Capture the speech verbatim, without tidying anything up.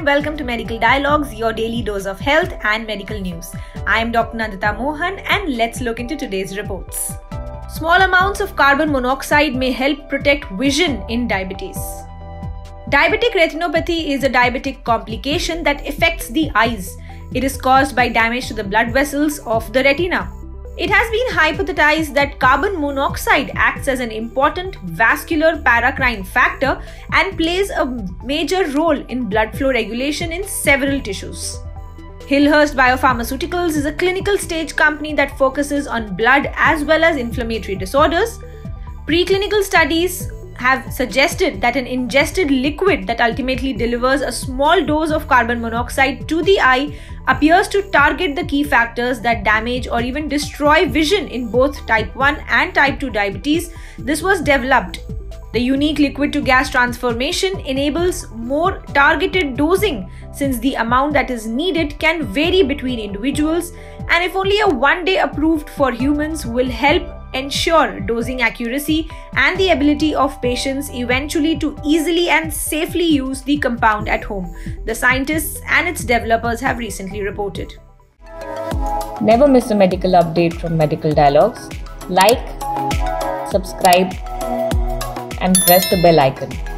and welcome to Medical Dialogues, your daily dose of health and medical news. I am Doctor Nandita Mohan and let's look into today's reports. Small amounts of carbon monoxide may help protect vision in diabetes. Diabetic retinopathy is a diabetic complication that affects the eyes. It is caused by damage to the blood vessels of the retina. It has been hypothesized that carbon monoxide acts as an important vascular paracrine factor and plays a major role in blood flow regulation in several tissues. Hillhurst Biopharmaceuticals is a clinical stage company that focuses on blood as well as inflammatory disorders. Preclinical studies have suggested that an ingested liquid that ultimately delivers a small dose of carbon monoxide to the eye appears to target the key factors that damage or even destroy vision in both type one and type two diabetes. This was developed. The unique liquid to gas transformation enables more targeted dosing since the amount that is needed can vary between individuals, and if only a one day approved for humans will help ensure dosing accuracy and the ability of patients eventually to easily and safely use the compound at home, the scientists and its developers have recently reported. Never miss a medical update from Medical Dialogues. Like, subscribe, and press the bell icon.